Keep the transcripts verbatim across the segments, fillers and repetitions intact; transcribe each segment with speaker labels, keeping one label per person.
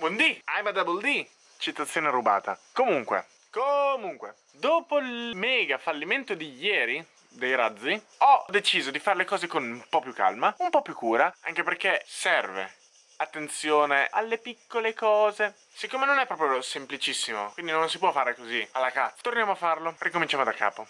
Speaker 1: Un D, I'm a double D. Citazione rubata. Comunque, comunque, dopo il mega fallimento di ieri dei razzi, ho deciso di fare le cose con un po' più calma, un po' più cura, anche perché serve attenzione alle piccole cose. Siccome non è proprio semplicissimo, quindi non si può fare così alla cazzo, torniamo a farlo, ricominciamo da capo.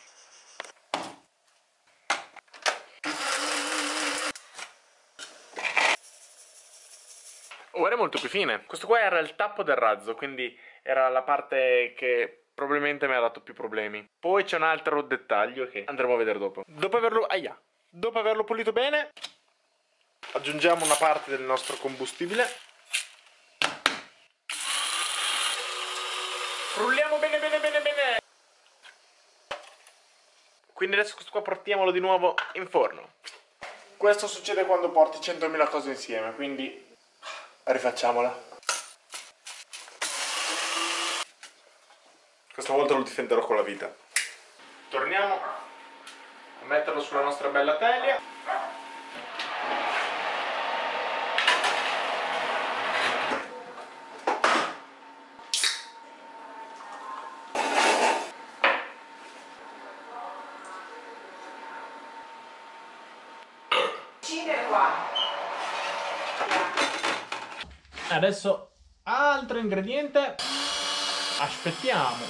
Speaker 1: Ora è molto più fine. Questo qua era il tappo del razzo, quindi era la parte che probabilmente mi ha dato più problemi. Poi c'è un altro dettaglio che andremo a vedere dopo. Dopo averlo, aia, dopo averlo pulito bene, aggiungiamo una parte del nostro combustibile. Frulliamo bene bene bene bene. Quindi adesso questo qua portiamolo di nuovo in forno. Questo succede quando porti centomila cose insieme, quindi rifacciamola. Questa volta lo difenderò con la vita. Torniamo a metterlo sulla nostra bella teglia. Adesso altro ingrediente. Aspettiamo.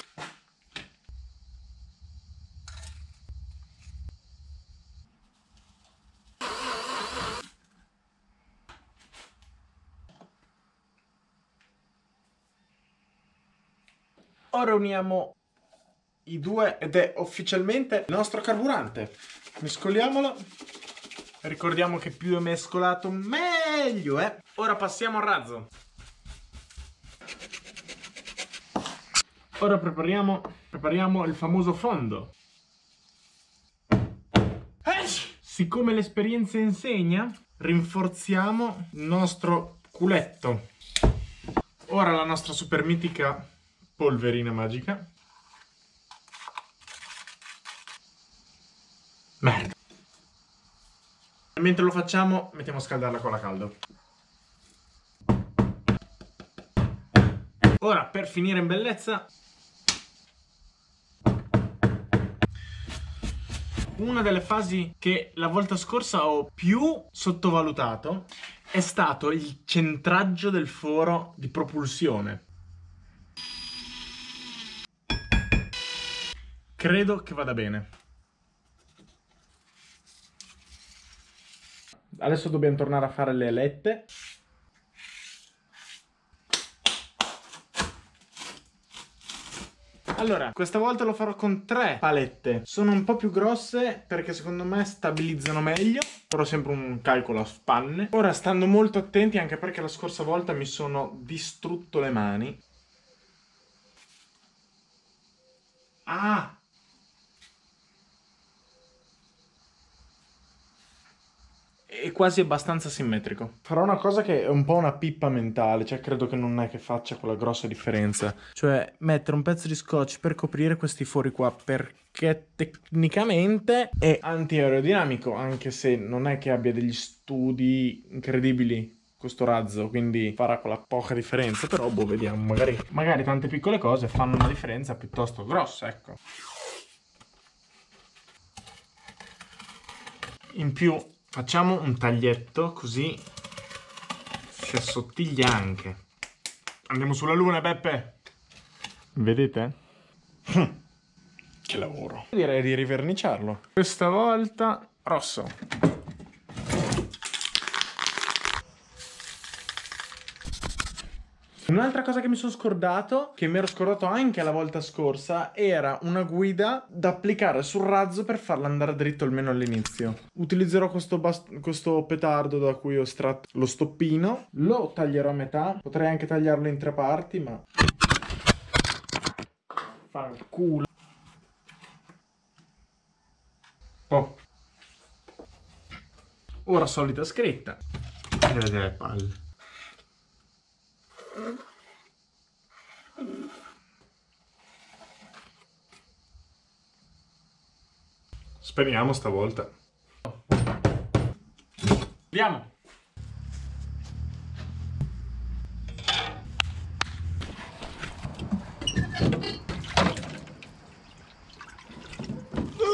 Speaker 1: Ora uniamo i due ed è ufficialmente il nostro carburante. Mescoliamolo. Ricordiamo che più è mescolato meglio è. Ora passiamo al razzo. Ora prepariamo, prepariamo il famoso fondo. Siccome l'esperienza insegna, rinforziamo il nostro culetto. Ora la nostra super mitica polverina magica. Merda. Mentre lo facciamo, mettiamo a scaldare la cola a caldo. Ora, per finire in bellezza, una delle fasi che la volta scorsa ho più sottovalutato è stato il centraggio del foro di propulsione. Credo che vada bene. Adesso dobbiamo tornare a fare le alette. Allora, questa volta lo farò con tre palette. Sono un po' più grosse perché secondo me stabilizzano meglio, però sempre un calcolo a spanne. Ora, stando molto attenti, anche perché la scorsa volta mi sono distrutto le mani. Ah! È quasi abbastanza simmetrico. Farò una cosa che è un po' una pippa mentale, cioè credo che non è che faccia quella grossa differenza. Cioè mettere un pezzo di scotch per coprire questi fori qua, perché tecnicamente è anti-aerodinamico, anche se non è che abbia degli studi incredibili questo razzo, quindi farà quella poca differenza, però boh, vediamo, magari, magari tante piccole cose fanno una differenza piuttosto grossa, ecco. In più facciamo un taglietto così si assottiglia anche. Andiamo sulla luna, Beppe. Vedete? Che lavoro. Direi di riverniciarlo. Questa volta rosso. Un'altra cosa che mi sono scordato, che mi ero scordato anche la volta scorsa, era una guida da applicare sul razzo per farla andare dritto almeno all'inizio. Utilizzerò questo, questo petardo da cui ho estratto lo stoppino, lo taglierò a metà, potrei anche tagliarlo in tre parti, ma fa il culo. Oh. Ora solita scritta. Vedete le palle. Speriamo stavolta. Andiamo.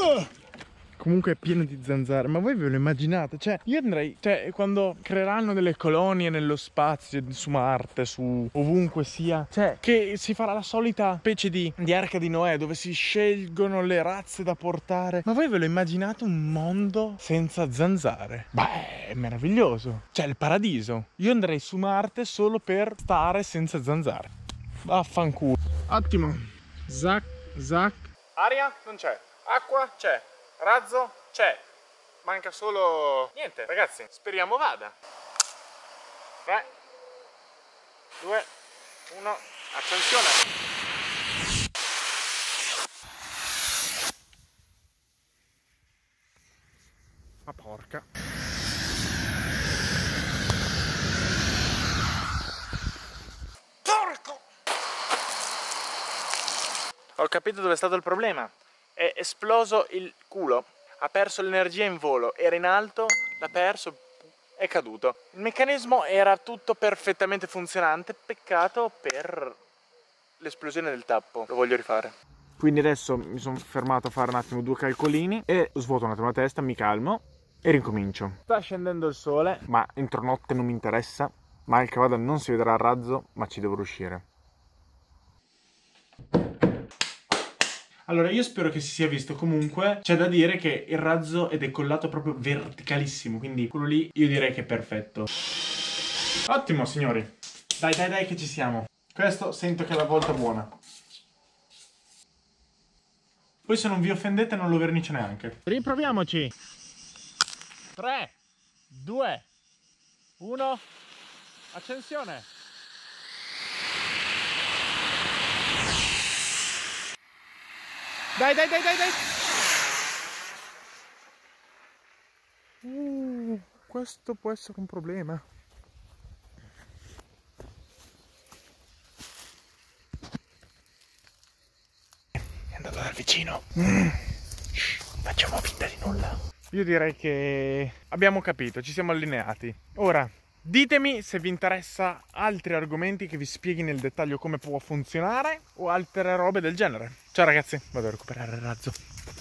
Speaker 1: Comunque è pieno di zanzare, ma voi ve lo immaginate? Cioè, io andrei, cioè, quando creeranno delle colonie nello spazio, su Marte, su ovunque sia, cioè, che si farà la solita specie di, di arca di Noè, dove si scelgono le razze da portare. Ma voi ve lo immaginate un mondo senza zanzare? Beh, è meraviglioso. Cioè, il paradiso. Io andrei su Marte solo per stare senza zanzare. Vaffanculo. Ottimo. Zac, zac. Aria? Non c'è. Acqua? C'è. Razzo? C'è. Manca solo... niente, ragazzi. Speriamo vada. tre, due, uno. Accensione. Ma porca. Porco! Ho capito dove è stato il problema. È esploso il culo, ha perso l'energia in volo, era in alto, l'ha perso, è caduto. Il meccanismo era tutto perfettamente funzionante, peccato per l'esplosione del tappo. Lo voglio rifare. Quindi adesso mi sono fermato a fare un attimo due calcolini e svuoto un attimo la testa, mi calmo e ricomincio. Sta scendendo il sole, ma entro notte non mi interessa, mal che vada non si vedrà il razzo, ma ci devo riuscire. Allora, io spero che si sia visto. Comunque c'è da dire che il razzo è decollato proprio verticalissimo, quindi quello lì io direi che è perfetto. Ottimo, signori. Dai, dai, dai che ci siamo. Questo sento che è la volta buona. Poi se non vi offendete non lo vernice neanche. Riproviamoci. tre, due, uno. Accensione. Dai, dai, dai, dai, dai! Uh, questo può essere un problema. È andato dal vicino. Mm. Shh, facciamo finta di nulla. Io direi che abbiamo capito, ci siamo allineati. Ora, ditemi se vi interessa altri argomenti che vi spieghi nel dettaglio come può funzionare o altre robe del genere. Ciao ragazzi, vado a recuperare il razzo.